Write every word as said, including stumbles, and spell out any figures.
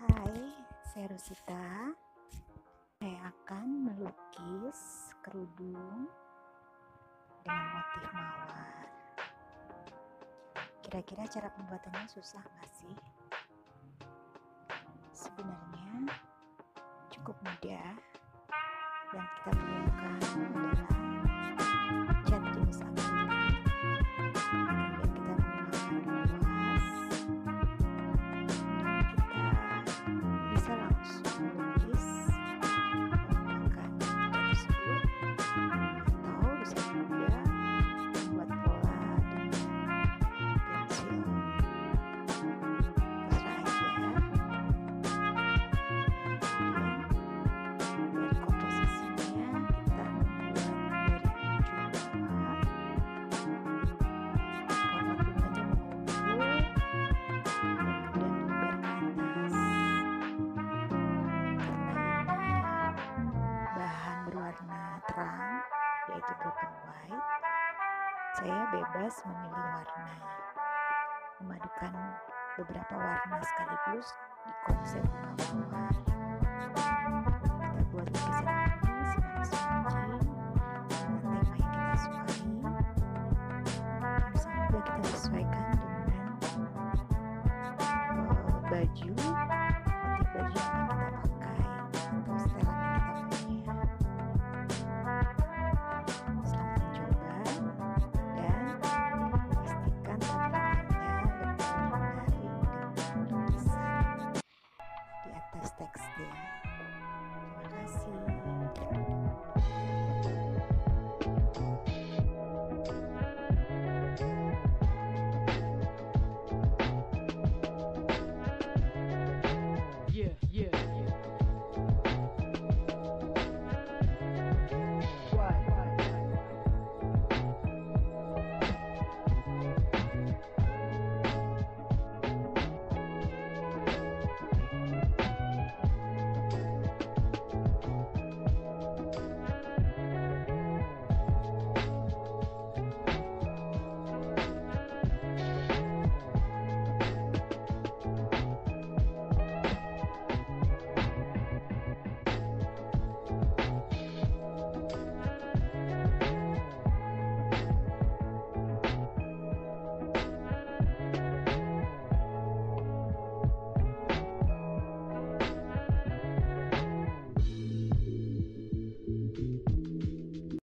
Hai, saya Rosita. Saya akan melukis kerudung dengan motif mawar. Kira-kira cara pembuatannya susah nggak sih? Sebenarnya cukup mudah, dan kita perlukan adalah cat jenis akrilik. Kemudian kita menggunakan kuas. Bisa langsung melukis menggunakan cat tersebut, atau bisa juga membuat pola dengan pensil. Terserah aja. Kemudian dari komposisinya kita membuat dari ujung bawah warna bunganya mengumpul dan kemudian menyebar ke atas. Bahan berwarna terang, yaitu black and white, saya bebas memilih warna, memadukan beberapa warna sekaligus di konsep mawar. Kita buat lukisan ini semanis mungkin dengan tema yang kita sukai. Bisa juga kita sesuaikan dengan uh, baju